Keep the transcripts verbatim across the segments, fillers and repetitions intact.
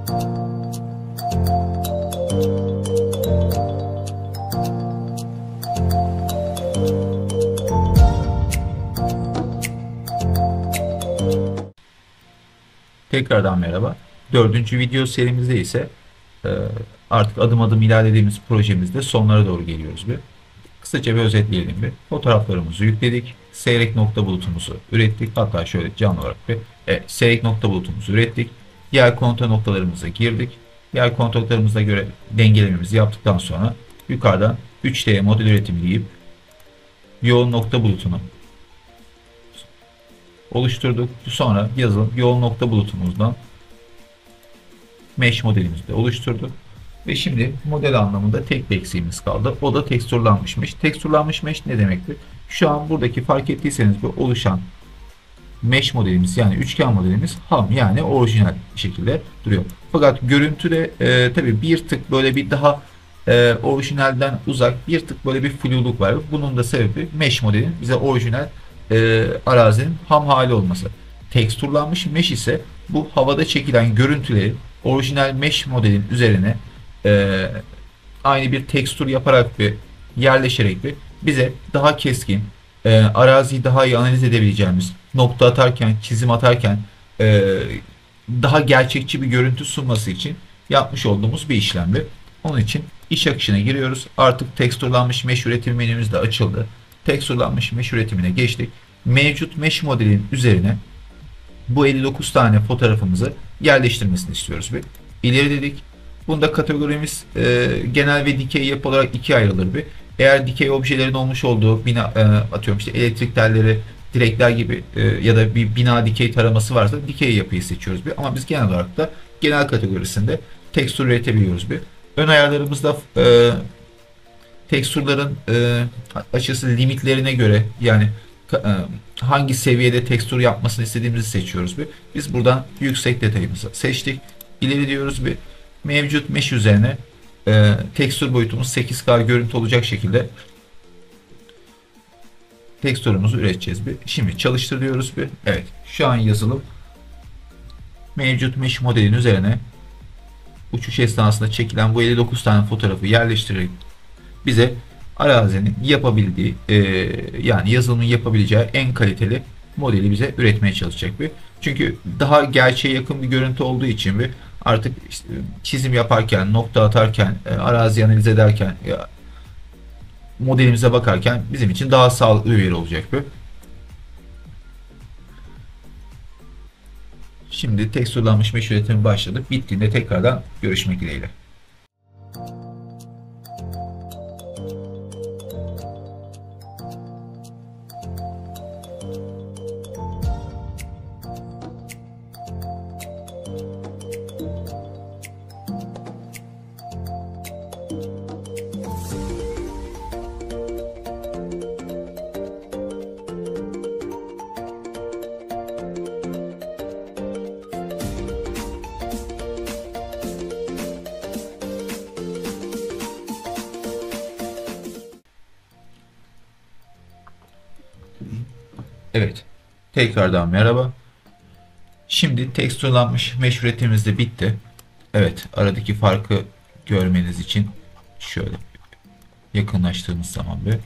Tekrardan merhaba. Dördüncü video serimizde ise e, artık adım adım ilerlediğimiz projemizde sonlara doğru geliyoruz bir. Kısaca bir özetleyelim bir. Fotoğraflarımızı yükledik. Seyrek nokta bulutumuzu ürettik. Hatta şöyle canlı olarak bir evet, seyrek nokta bulutumuzu ürettik. Yer kontrol noktalarımıza girdik. Yer kontrol noktalarımıza göre dengelememizi yaptıktan sonra yukarıdan üç D model üretimi deyip yoğun nokta bulutunu oluşturduk. Sonra yazılım yoğun nokta bulutumuzdan mesh modelimizi de oluşturduk. Ve şimdi model anlamında tek bir eksiğimiz kaldı. O da tekstürlenmiş mesh. Tekstürlenmiş mesh ne demektir? Şu an buradaki fark ettiyseniz bu oluşan mesh modelimiz yani üçgen modelimiz ham yani orijinal şekilde duruyor. Fakat görüntüde e, tabi bir tık böyle bir daha e, orijinalden uzak bir tık böyle bir fluluk var. Bunun da sebebi mesh modelin bize orijinal e, arazinin ham hali olması. Tekstürlenmiş mesh ise bu havada çekilen görüntüleri orijinal mesh modelin üzerine e, aynı bir tekstür yaparak bir yerleşerek bir bize daha keskin, e, araziyi daha iyi analiz edebileceğimiz, nokta atarken, çizim atarken e, daha gerçekçi bir görüntü sunması için yapmış olduğumuz bir işlemdi. Onun için iş akışına giriyoruz. Artık tekstürlenmiş mesh üretim menümüz de açıldı. Tekstürlenmiş mesh üretimine geçtik. Mevcut mesh modelin üzerine bu elli dokuz tane fotoğrafımızı yerleştirmesini istiyoruz. Bir ileri dedik. Bunda kategorimiz e, genel ve dikey yapı olarak ikiye ayrılır bir. Eğer dikey objelerin olmuş olduğu bina e, atıyorum işte elektrik telleri, direkler gibi e, ya da bir bina dikey taraması varsa dikey yapıyı seçiyoruz bir. Ama biz genel olarak da genel kategorisinde tekstür üretebiliyoruz bir. Ön ayarlarımızda e, tekstürlerin e, açısı limitlerine göre yani e, hangi seviyede tekstür yapmasını istediğimizi seçiyoruz bir. Biz buradan yüksek detayımızı seçtik. İleri diyoruz bir. Mevcut mesh üzerine e, tekstür boyutumuz sekiz K görüntü olacak şekilde tekstürümüzü üreteceğiz bir. Şimdi çalıştır diyoruz bir. Evet. Şu an yazılım mevcut mesh modelin üzerine uçuş esnasında çekilen bu elli dokuz tane fotoğrafı yerleştirerek bize arazinin yapabildiği e, yani yazılımın yapabileceği en kaliteli modeli bize üretmeye çalışacak bir. Çünkü daha gerçeğe yakın bir görüntü olduğu için bir artık işte çizim yaparken, nokta atarken, e, arazi analiz ederken, ya, modelimize bakarken bizim için daha sağlıklı bir veri olacak bir. Şimdi tekstürlenmiş mesh üretimi başladı. Bittiğinde tekrardan görüşmek dileğiyle. Evet. Tekrardan merhaba. Şimdi tekstürlenmiş mesh üretimimiz de bitti. Evet. Aradaki farkı görmeniz için şöyle yakınlaştığımız zaman bir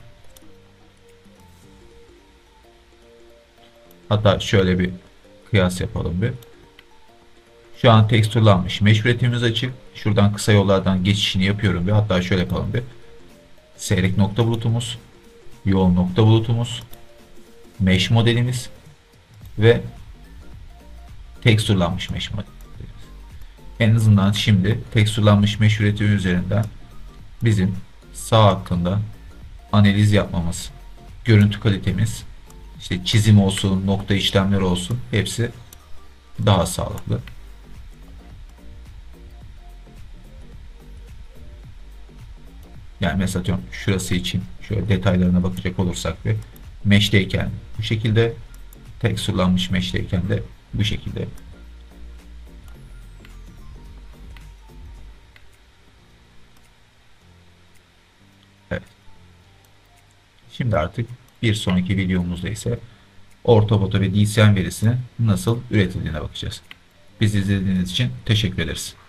hatta şöyle bir kıyas yapalım bir. Şu an tekstürlenmiş mesh üretimimiz açık. Şuradan kısa yollardan geçişini yapıyorum bir. Hatta şöyle yapalım bir. Seyrek nokta bulutumuz, yoğun nokta bulutumuz, mesh modelimiz ve tekstürlenmiş mesh modelimiz. En azından şimdi tekstürlenmiş mesh üretimi üzerinden bizim sağ hakkında analiz yapmamız, görüntü kalitemiz, işte çizim olsun, nokta işlemleri olsun hepsi daha sağlıklı. Yani mesela diyorum şurası için şöyle detaylarına bakacak olursak bir mesh'teyken bu şekilde, tekstürlenmiş mesh'teyken de bu şekilde. Evet. Şimdi artık bir sonraki videomuzda ise ortofoto ve D C M verisinin nasıl üretildiğine bakacağız. Bizi izlediğiniz için teşekkür ederiz.